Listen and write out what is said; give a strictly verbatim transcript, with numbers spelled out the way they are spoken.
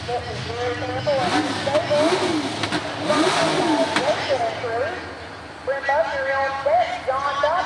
It was very careful and unstable. Crossing by Jason and crew. Brent Buster on deck, John Dodd.